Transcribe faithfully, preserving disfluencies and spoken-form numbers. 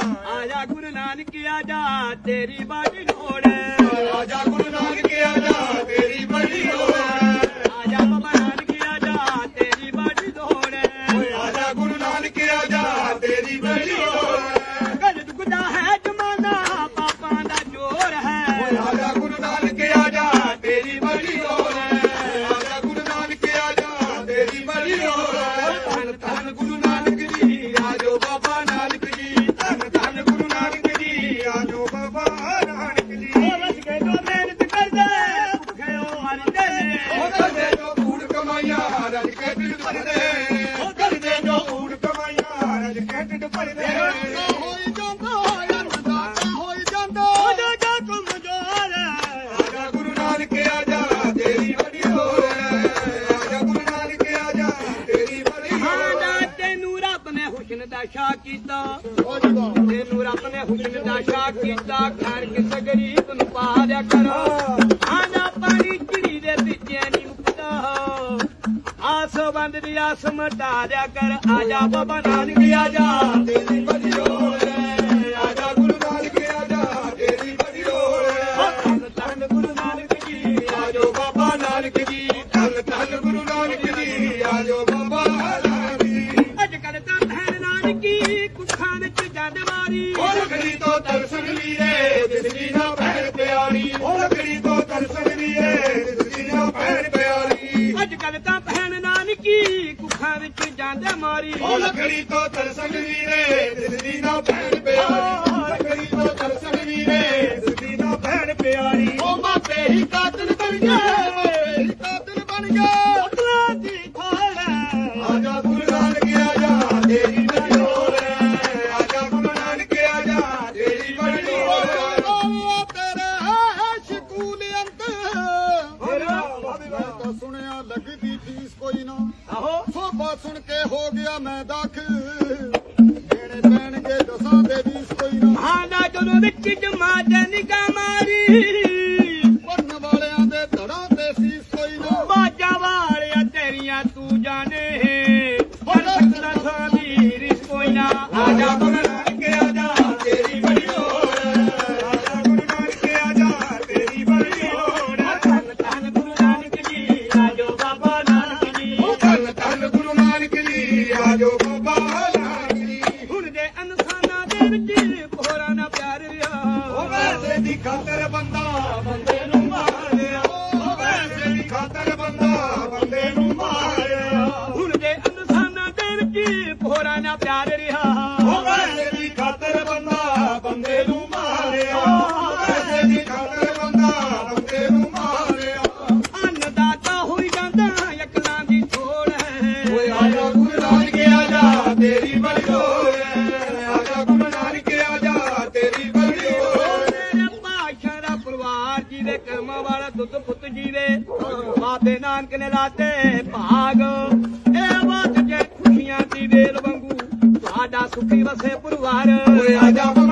आजा गुरु नानक आजा तेरी बड़ी लोड़ है। आजा गुरु नानक आजा तेरी बड़ी लोड़ है। आजा बाबा नानक आजा तेरी बड़ी लोड़ है। आजा गुरु नानक आजा तेरी बड़ी लोड़ है। गलत गुदा है जमाना पापा दा जोर है। आजा गुरु नानक आजा तेरी बड़ी लोड़ है। आजा गुरु नानक आजा तेरी बड़ी लोड़ है। धन धन गुरु नानक जी आजो बाबा नानक जी। धन धन गुरु नानक जी आजो बाबा नानक जी। बस के जो मेहनत कर दे भूखे हो मर दे। ओ कर दे जो कूड़ कमाइया रज के ढिड भर दे। ओ कर दे जो कूड़ कमाइया रज के ढिड भर दे। होई ਜਾਂਦਾ ਅੰਨਦਾਤਾ ਹੋਈ ਜਾਂਦਾ ਆਜਾ ਕਮਜ਼ੋਰ आजा गुरु नानक आजा तेरी बड़ी लोड़ है। आजा गुरु नानक आजा तेरी बड़ी लोड़ ਆਜਾ है। ਤੈਨੂੰ ਰੱਬ ਨੇ ਹੁਸਨ ਦਾ ਸ਼ਾਹ ਕੀਤਾ। ਤੈਨੂੰ ਰੱਬ ਨੇ ਹੁਸਨ ਦਾ ਸ਼ਾਹ ਕੀਤਾ। ਖੈਰ ਕਿਸੇ ਗਰੀਬ ਨੂੰ ਪਾ ਦਿਆ ਕਰ। ਆਜਾ ਪਾਣੀ ਚਿੜੀ ਦੇ ਵਿੱਚ ਨਹੀਂ ਮੁੱਕਦਾ। ਆਸ ਬੰਦ ਦੀ ਆਸ ਮਟਾ ਦਿਆ ਕਰ। ਆਜਾ ਬਾਬਾ ਨਾਨਕ ਆਜਾ तेरी बड़ी लोड़ है। आजा गुरु नानक आजा तेरी बड़ी लोड़ है। ਧੰਨ ਧੰਨ ਗੁਰੂ ਨਾਨਕ ਜੀ आजो बाबा नानक जी। धन धन गुरु नानक जी आजो बाबा नानक जी। ਅੱਜ ਕੱਲ ਤਾਂ ਭੈਣ ਨਾਨਕੀ ਕੁੱਖਾਂ ਵਿੱਚ ਜੰਡ ਮਾਰੀ। ओ लकड़ी तो तरसन लीए दिसदी ना भैन प्यारी। ओ लकड़ी तो तरसन लीए दिसदी ना भैन प्यारी। ਅੱਜ ਕੱਲ ਤਾਂ ਭੈਣ ਨਾਨਕੀ ਕੁੱਖਾਂ ਵਿੱਚ ਜੰਡ ਮਾਰੀ। ओ लकड़ी तो तरसन लीए दिसदी ना भैन प्यारी। लकड़ी तो तरसन लीए दिसदी ना भैन प्यारी। ਉਹ ਮਾਪੇ ਹੀ ਕਾਤਲ ਬਣ ਗਏ। ਮਾਪੇ ਹੀ ਕਾਤਲ ਬਣ ਗਏ। ਪੁੱਤਰਾਂ ਦੀ ਥਾਲ आजा गुरु नानक आजा तेरी बड़ी लोड़ है। आजा गुरु नानक आजा तेरी बड़ी लोड़ है। ਆਇਆ ਤੇਰੇ ਸਕੂਲ ਅੰਦਰ। ਮੈਂ ਤਾਂ ਸੁਣਿਆ ਲੱਗਦੀ ਫੀਸ ਕੋਈ ਨਾ। ਆਹੋ ਸੋਭਾ ਸੁਣ ਕੇ ਹੋ ਗਿਆ ਮੈਂ ਦਾਖਲ। ਦੇਣੇ ਪੈਣਗੇ ਦਸਾਂ ਦੇ ਵੀਸ ਕੋਈ ਨਾ। ਹਾਂ ਨਾ ਜਦੋਂ ਵਿੱਚ ਜਮਾਤ ਨਿਗਾਹ ਮਾਰੀ। ਪੜਨ ਵਾਲਿਆਂ ਦੇ ਧੜਾਂ ਤੇ ਸੀਸ ਕੋਈ ਨਾ। ਬਾਜਾ ਵਾਲਿਆ ਤੇਰੀਆਂ ਤੂੰ ਜਾਣੇ। ਪਰ ਸਕਦਾ ਸਾਡੀ ਰਿਸ ਕੋਈ ਨਾ। आजा गुरु नानक आजा तेरी बड़ी लोड़ है। आजा गुरु नानक आजा तेरी बड़ी लोड़ है। ਧੰਨ ਧੰਨ ਗੁਰੂ ਨਾਨਕ ਜੀ ਆਜੋ ਬਾਬਾ ਨਾਨਕ ਜੀ। धन धन गुरु नानक जी आजो बाबा नानक जी। ਹੁਣ ਦੇ ਇਨਸਾਨਾਂ ਦੇ ਵਿੱਚ ਕੋਹਰਾ ਨਾ ਪਿਆਰ ਰਿਹਾ। ओ वैसे दी खातर बंदा बंदे नू मारिया। ओ वैसे दी खातर बंदा बंदे नू मारिया। ਹੁਣ ਦੇ ਇਨਸਾਨਾਂ ਦੇ ਵਿੱਚ ਕੋਹਰਾ ਨਾ ਪਿਆਰ ਰਿਹਾ। ओ वैसे दी खातर बंदा बंदे नू मारिया। ओ वैसे दी खातर बंदा बंदे नू मारिया। ਅੰਨਦਾਤਾ ਹੋਈ ਜਾਂਦਾ ਅਕਲਾਂ ਦੀ ਥੋੜ ਹੈ। ओए आजा गुरु नानक आजा तेरी बड़ी लोड़ है। आजा गुरु नानक आजा तेरी बड़ी लोड़ है। ਮੇਰੇ ਪਾਸ਼ਾ ਦਾ ਪਰਿਵਾਰ ਜੀਵੇ ਕਰਮਾਂ ਵਾਲਾ ਦੁੱਧ ਪੁੱਤ ਜੀਵੇ। ਬਾਬੇ ਨਾਨਕ ਨੇ ਲਾਤੇ ਭਾਗ। ਇਹ ਬਾਤ ਜੇ ਖੁਸ਼ੀਆਂ ਦੀ ਵੇਲ ਵਾਂਗੂ ਤੁਹਾਡਾ ਸੁਖੀ ਵਸੇ ਪਰਿਵਾਰ। ओए आजा